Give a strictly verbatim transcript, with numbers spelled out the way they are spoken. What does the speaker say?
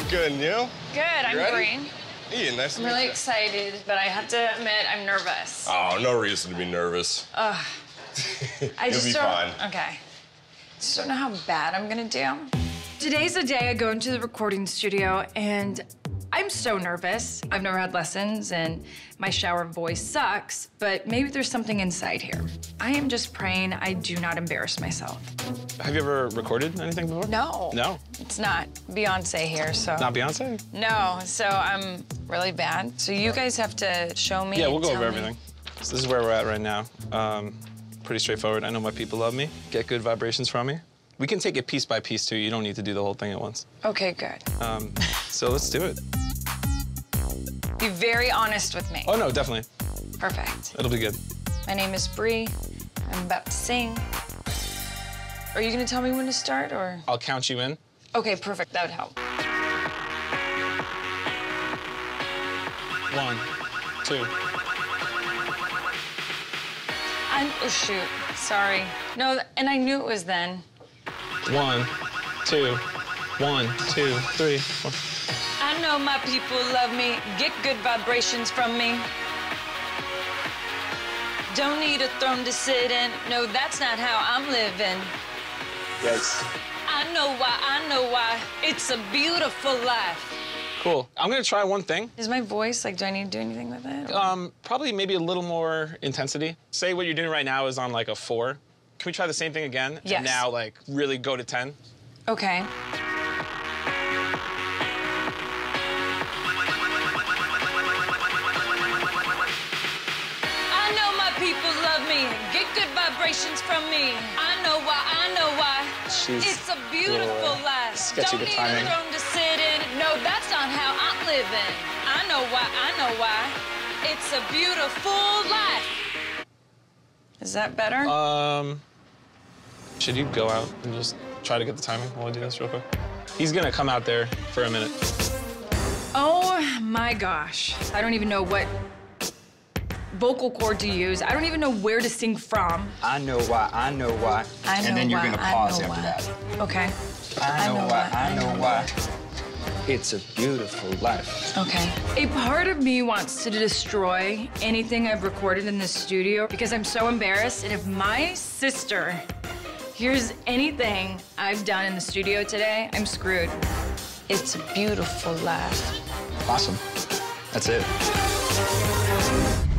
Good, and you? Good, I'm ready? Brie. Hey, nice to I'm meet really you. excited, but I have to admit I'm nervous. Oh, no reason to be nervous. Ugh. I You'll just be don't, fine. Okay. Just don't know how bad I'm gonna do. Today's the day I go into the recording studio, and I'm so nervous. I've never had lessons, and my shower voice sucks, but maybe there's something inside here. I am just praying I do not embarrass myself. Have you ever recorded anything before? No. No? It's not Beyonce here, so. Not Beyonce? No, so I'm really bad. So you guys have to show me. Yeah, we'll and go tell over me. everything. So this is where we're at right now. Um, pretty straightforward. I know my people love me. Get good vibrations from me. We can take it piece by piece, too. You don't need to do the whole thing at once. Okay, good. Um, so let's do it. Be very honest with me. Oh, no, definitely. Perfect. It'll be good. My name is Brie. I'm about to sing. Are you gonna tell me when to start, or? I'll count you in. Okay, perfect. That would help. One, two. I'm, oh, shoot. Sorry. No, and I knew it was then. One, two, one, two, three, four. I know my people love me. Get good vibrations from me. Don't need a throne to sit in. No, that's not how I'm living. Yes. I know why, I know why. It's a beautiful life. Cool. I'm gonna try one thing. Is my voice, like, do I need to do anything with it? or- Um, probably maybe a little more intensity. Say what you're doing right now is on like a four. Can we try the same thing again? Yes. And now, like, really go to ten? Okay. I know my people love me. Get good vibrations from me. I know why, I know why. She's It's a beautiful little, uh, life. sketchy Don't with need timing. a throne to sit in. No, that's not how I'm living. I know why, I know why. It's a beautiful life. Is that better? Um, should you go out and just try to get the timing while I do this real quick? He's gonna come out there for a minute. Oh my gosh. I don't even know what vocal cord to use. I don't even know where to sing from. I know why, I know why. I know and then you're why, gonna I pause know after why. that. Okay. I know, why, I know why. It's a beautiful life. Okay. A part of me wants to destroy anything I've recorded in this studio because I'm so embarrassed. And if my sister hears anything I've done in the studio today, I'm screwed. It's a beautiful life. Awesome. That's it.